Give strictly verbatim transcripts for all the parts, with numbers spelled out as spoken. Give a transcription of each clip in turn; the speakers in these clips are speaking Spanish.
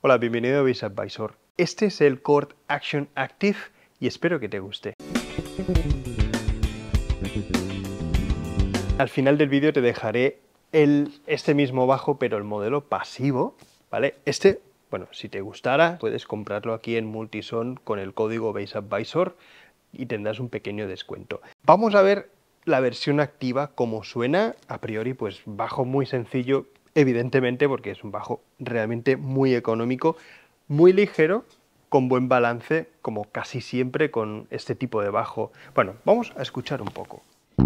Hola, bienvenido a Base Advisor. Este es el Cord Action Active y espero que te guste. Al final del vídeo te dejaré el, este mismo bajo, pero el modelo pasivo, ¿vale? Este, bueno, si te gustara, puedes comprarlo aquí en Multison con el código Base Advisor y tendrás un pequeño descuento. Vamos a ver la versión activa, cómo suena. A priori, pues bajo muy sencillo, evidentemente, porque es un bajo realmente muy económico, muy ligero, con buen balance, como casi siempre con este tipo de bajo. Bueno, vamos a escuchar un poco.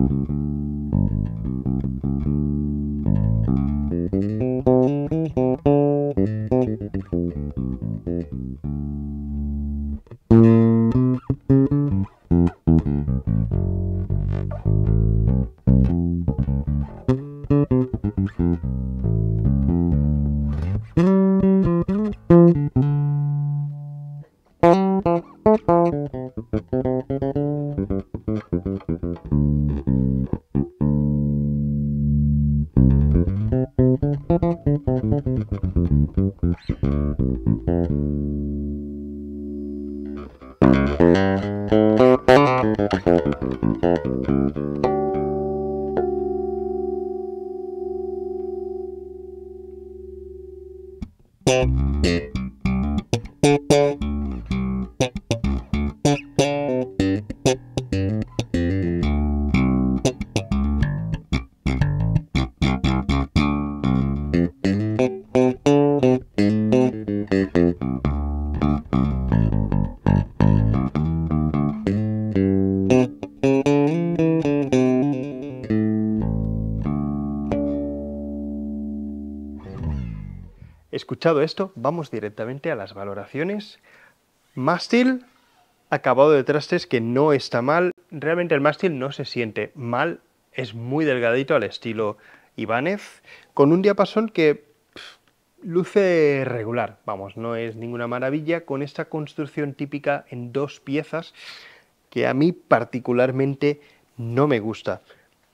Escuchado esto, vamos directamente a las valoraciones. Mástil, acabado de trastes que no está mal. Realmente el mástil no se siente mal, es muy delgadito al estilo Ibáñez, con un diapasón que pff, luce regular, vamos, no es ninguna maravilla, con esta construcción típica en dos piezas que a mí particularmente no me gusta.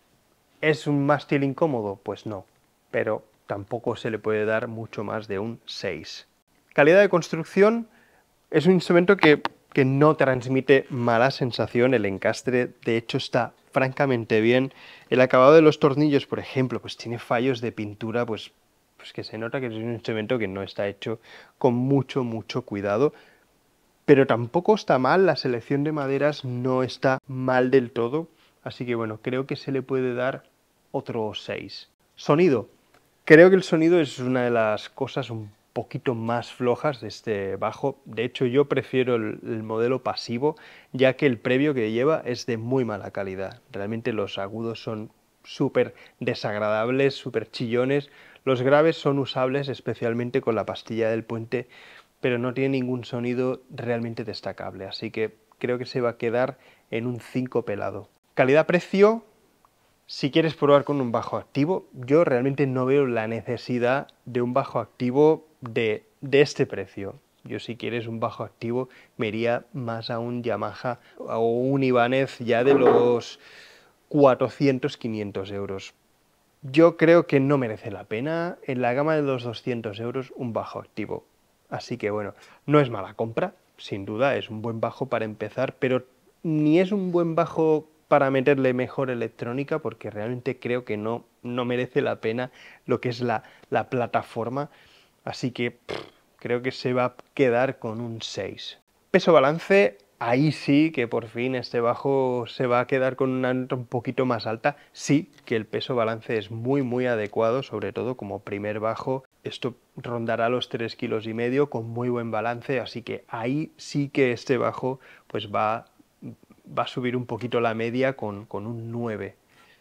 ¿Es un mástil incómodo? Pues no, pero tampoco se le puede dar mucho más de un seis. Calidad de construcción, es un instrumento que, que no transmite mala sensación, el encastre de hecho está francamente bien. El acabado de los tornillos, por ejemplo, pues tiene fallos de pintura, pues, pues que se nota que es un instrumento que no está hecho con mucho, mucho cuidado. Pero tampoco está mal, la selección de maderas no está mal del todo, así que bueno, creo que se le puede dar otro seis. Sonido. Creo que el sonido es una de las cosas un poquito más flojas de este bajo. De hecho, yo prefiero el, el modelo pasivo, ya que el previo que lleva es de muy mala calidad. Realmente los agudos son súper desagradables, súper chillones. Los graves son usables, especialmente con la pastilla del puente, pero no tiene ningún sonido realmente destacable. Así que creo que se va a quedar en un cinco pelado. Calidad-precio. Si quieres probar con un bajo activo, yo realmente no veo la necesidad de un bajo activo de, de este precio. Yo si quieres un bajo activo me iría más a un Yamaha o un Ibáñez ya de los cuatrocientos a quinientos euros. Yo creo que no merece la pena en la gama de los doscientos euros un bajo activo. Así que bueno, no es mala compra, sin duda, es un buen bajo para empezar, pero ni es un buen bajo para meterle mejor electrónica, porque realmente creo que no, no merece la pena lo que es la, la plataforma, así que pff, creo que se va a quedar con un seis. Peso-balance, ahí sí que por fin este bajo se va a quedar con una nota un poquito más alta, sí que el peso-balance es muy muy adecuado, sobre todo como primer bajo, esto rondará los tres kilos y medio con muy buen balance, así que ahí sí que este bajo pues va va a subir un poquito la media con, con un nueve.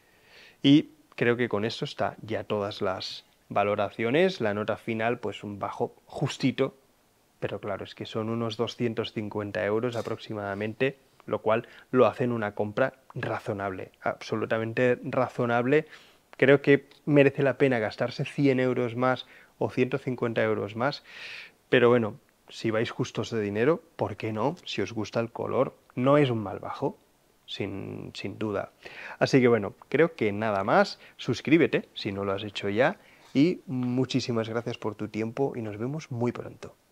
Y creo que con esto está ya todas las valoraciones. La nota final, pues un bajo justito, pero claro, es que son unos doscientos cincuenta euros aproximadamente, lo cual lo hacen una compra razonable, absolutamente razonable. Creo que merece la pena gastarse cien euros más o ciento cincuenta euros más, pero bueno, si vais justos de dinero, ¿por qué no? Si os gusta el color, no es un mal bajo, sin, sin duda. Así que bueno, creo que nada más. Suscríbete si no lo has hecho ya y muchísimas gracias por tu tiempo y nos vemos muy pronto.